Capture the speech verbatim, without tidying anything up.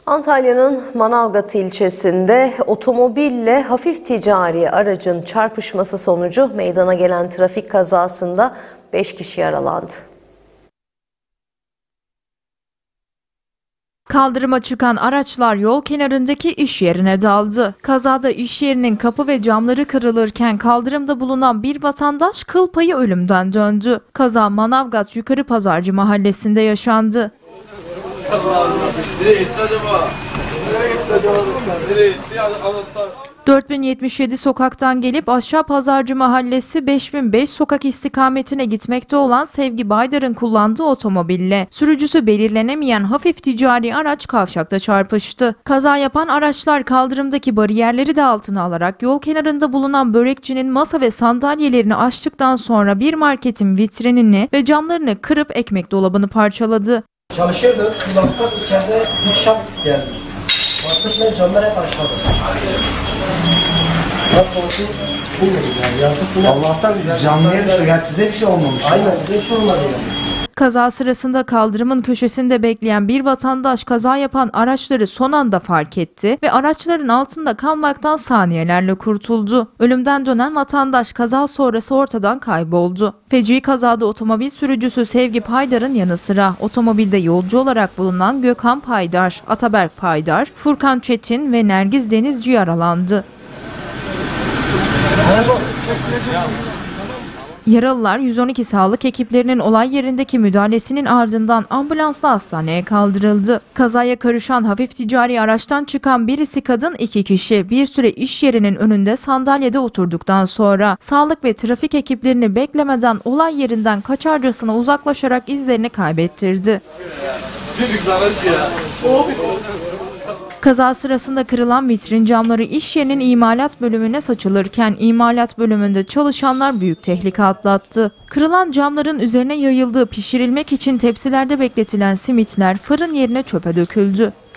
Antalya'nın Manavgat ilçesinde otomobille hafif ticari aracın çarpışması sonucu meydana gelen trafik kazasında beş kişi yaralandı. Kaldırıma çıkan araçlar yol kenarındaki iş yerine daldı. Kazada iş yerinin kapı ve camları kırılırken kaldırımda bulunan bir vatandaş kıl payı ölümden döndü. Kaza Manavgat Yukarı Pazarcı Mahallesi'nde yaşandı. dört bin yetmiş yedi sokaktan gelip Aşağı Pazarcı Mahallesi beş bin beş sokak istikametine gitmekte olan Sevgi Baydar'ın kullandığı otomobille sürücüsü belirlenemeyen hafif ticari araç kavşakta çarpıştı. Kaza yapan araçlar kaldırımdaki bariyerleri de altına alarak yol kenarında bulunan börekçinin masa ve sandalyelerini açtıktan sonra bir marketin vitrinini ve camlarını kırıp ekmek dolabını parçaladı. Çalışıyordu, kulaklık içeride bir şak geldi. Baktık ben camlar hep aşağıda. Nasıl olsun bilmiyorum yani. Yazık yine. Allah'tan canlıya düştü. Yani size bir şey olmamış. Aynen, bize bir şey olmadı yani. Kaza sırasında kaldırımın köşesinde bekleyen bir vatandaş kaza yapan araçları son anda fark etti ve araçların altında kalmaktan saniyelerle kurtuldu. Ölümden dönen vatandaş kaza sonrası ortadan kayboldu. Feci kazada otomobil sürücüsü Sevgi Paydar'ın yanı sıra otomobilde yolcu olarak bulunan Gökhan Paydar, Ataberk Paydar, Furkan Çetin ve Nergiz Denizci yaralandı. Yaralılar yüz on iki sağlık ekiplerinin olay yerindeki müdahalesinin ardından ambulansla hastaneye kaldırıldı. Kazaya karışan hafif ticari araçtan çıkan birisi kadın, iki kişi bir süre iş yerinin önünde sandalyede oturduktan sonra sağlık ve trafik ekiplerini beklemeden olay yerinden kaçarcasına uzaklaşarak izlerini kaybettirdi. Kaza sırasında kırılan vitrin camları iş yerinin imalat bölümüne saçılırken imalat bölümünde çalışanlar büyük tehlike atlattı. Kırılan camların üzerine yayıldığı pişirilmek için tepsilerde bekletilen simitler fırın yerine çöpe döküldü.